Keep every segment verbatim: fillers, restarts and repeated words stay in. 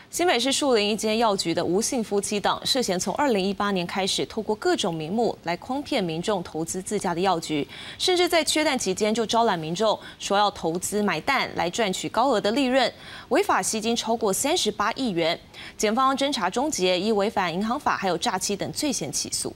新北市树林一间药局的吴姓夫妻档涉嫌从二零一八年开始，透过各种名目来诓骗民众投资自家的药局，甚至在缺蛋期间就招揽民众说要投资买蛋来赚取高额的利润，违法吸金超过三十八亿元。检方侦查终结，依违反银行法还有诈欺等罪嫌起诉。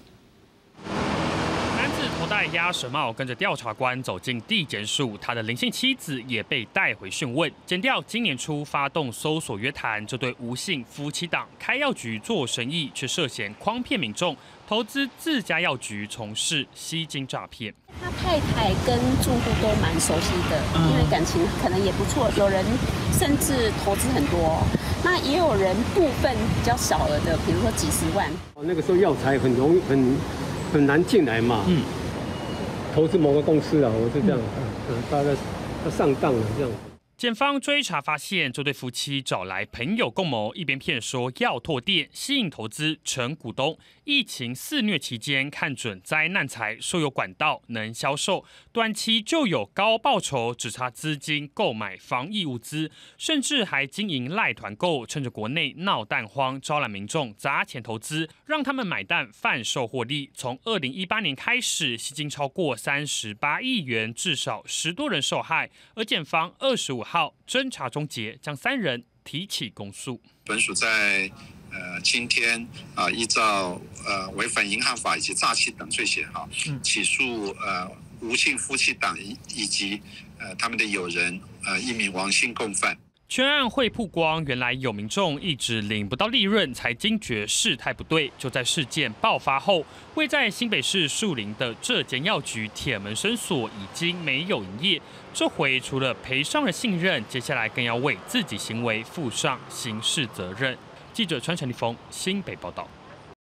头戴鸭舌帽，跟着调查官走进地检署，他的林姓妻子也被带回讯问。检调今年初发动搜索约谈，这对吴姓夫妻档开药局做生意，却涉嫌诓骗民众投资自家药局，从事吸金诈骗。 他太太跟住户都蛮熟悉的，因为感情可能也不错，有人甚至投资很多，那也有人部分比较小额的，比如说几十万。 那个时候药材很容易很很难进来嘛，嗯。 投资某个公司啊，我是这样，嗯，大概他上当了这样。 检方追查发现，这对夫妻找来朋友共谋，一边骗说要拓店、吸引投资、成股东。疫情肆虐期间，看准灾难财，说有管道能销售，短期就有高报酬，只差资金购买防疫物资，甚至还经营赖团购，趁着国内闹蛋荒，招揽民众砸钱投资，让他们买蛋贩售获利。从二零一八年开始，吸金超过三十八亿元，至少十多人受害。而检方二十五号侦查终结，将三人提起公诉。 本署在呃今天啊、呃，依照呃违反银行法以及诈欺等罪嫌哈，嗯、起诉呃吴姓夫妻档以以及呃他们的友人呃一名王姓共犯。 全案会曝光，原来有民众一直领不到利润，才惊觉事态不对。就在事件爆发后，位在新北市树林的这间药局铁门深锁，已经没有营业。这回除了赔上了信任，接下来更要为自己行为负上刑事责任。记者川陈立峰新北报道。